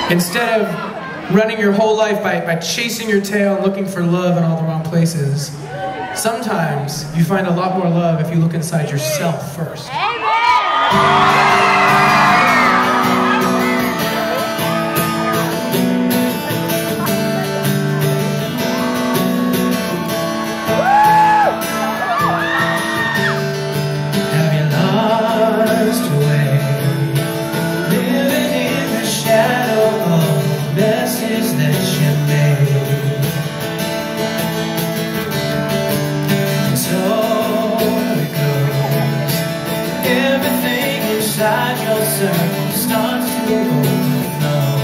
Instead of running your whole life by chasing your tail and looking for love in all the wrong places, sometimes you find a lot more love if you look inside yourself first. Inside your circle starts to overflow.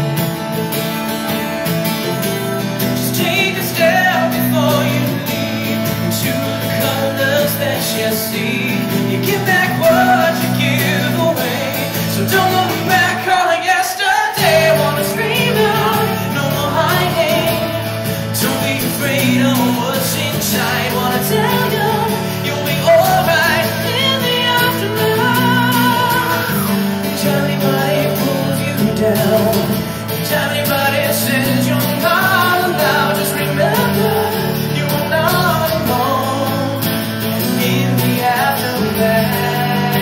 Just take a step before you leave into the colors that you see. You give back what you give away, so don't look back on yesterday. Wanna scream out, no more hiding. Don't be afraid of what's inside. Wanna tell you, you'll be alright in the aftermath. Anybody pulls you down, anybody says you're not allowed, just remember you are not alone in the aftermath.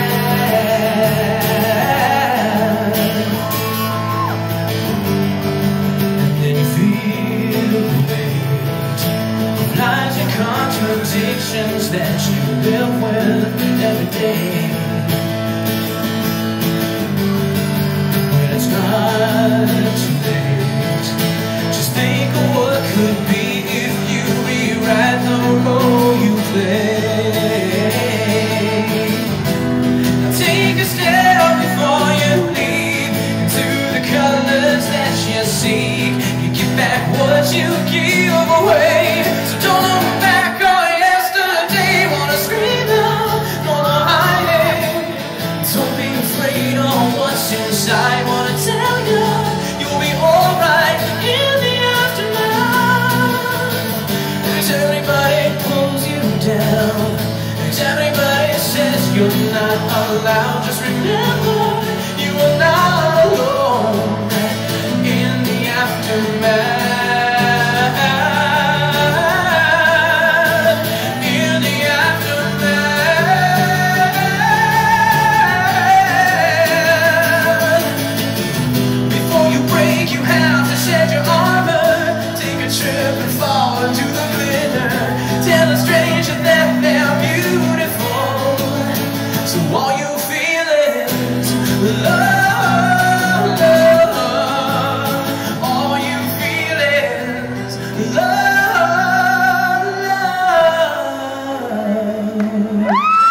And then you feel the weight of lies and contradictions that you live with every day. It's not too late. Just think of what could be if you rewrite the role you play. Now take a step before you leave into the colors that you seek. You give back what you give away, so don't look back on yesterday. Wanna scream out, no more hiding. Don't be afraid of what's inside. Wanna tell you, you'll be alright in the aftermath. Cause everybody pulls you down, cause everybody says you're not allowed. Just remember, you are not alone in the aftermath. All you feel is love, love. All you feel is love, love.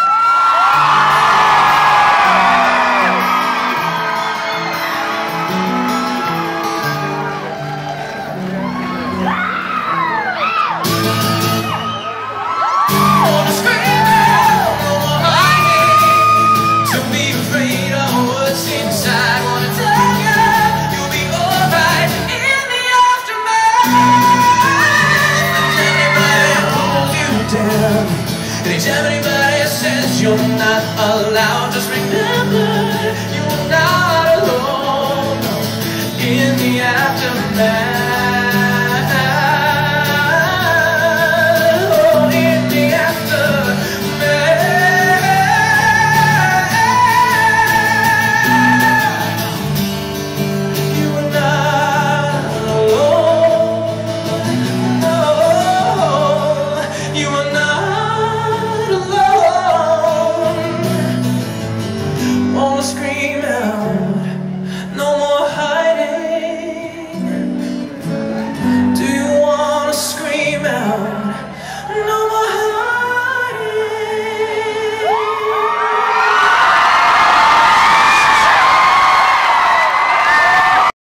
Everybody says you're not allowed. Just remember, you're not alone in the aftermath.